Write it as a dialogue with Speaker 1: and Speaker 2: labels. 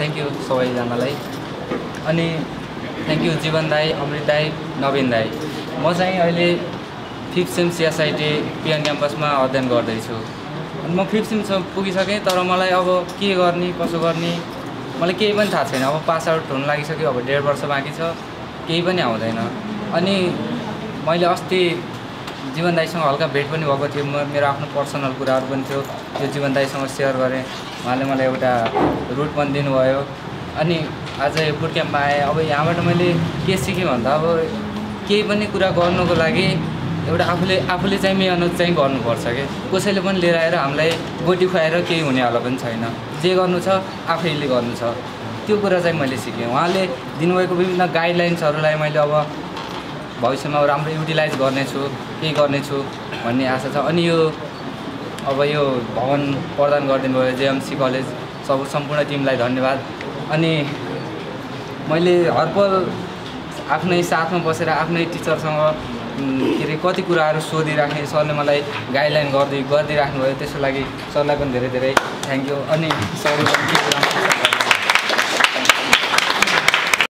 Speaker 1: Thank you सबैजनालाई। अनि thank you जीवन दाई, अमृत दाई, नवीन दाई। म चाहिँ अहिले 5th सेम सिएसआइटी पिएन क्याम्पसमा अध्ययन गर्दैछु। अनि म 5th सेमसम्म पुगिसकेँ, तर मलाई अब के गर्ने कसो गर्ने मलाई केही पनि थाहा छैन। अब पास आउट हुन लागिसक्यो, अब 1.5 वर्ष बाँकी छ, केही पनि आउँदैन। अनि मैले अस्ति जीवन दाईसँग हल्का भेट पनि भएको थियो, मेरो आफ्नो पर्सनल कुराहरू पनि थियो, त्यो जीवन दाईसँग सेयर गरेँ। उहाँले मलाई एउटा रुट पनि दिनुभयो। अनि आज यो बुट क्याम्पमा आएँ। अब यहाँबाट मैले के सिकेँ भन्दा अब केही पनि कुरा गर्नुको लागि एउटा आफूले चाहिँ मेहनत चाहिँ गर्नुपर्छ के। कसैले पनि लिएर आएर हामीलाई गोटी खुवाएर केही हुनेवाला पनि छैन। जे गर्नु छ आफैले गर्नु छ, त्यो कुरा चाहिँ मैले सिकेँ। उहाँले दिनुभएको विभिन्न गाइडलाइन्सहरूलाई मैले अब भविष्यमा राम्रो युटिलाइज गर्नेछु, केही गर्नेछु भन्ने आशा छ। अनि यो भवन प्रदान गरिदिनु भयो जेएमसी कलेज, सम्पूर्ण टिमलाई धन्यवाद। अनि मैले हरपल आफ्नै साथमा बसेर आफ्नै टिचरसँग के अरे कति कुराहरू सोधिराखेँ। सरले मलाई गाइडलाइन गरिदिइराख्नु भयो, त्यसको लागि सरलाई पनि धेरै धेरै थ्याङ्क यू। अनि सरले पनि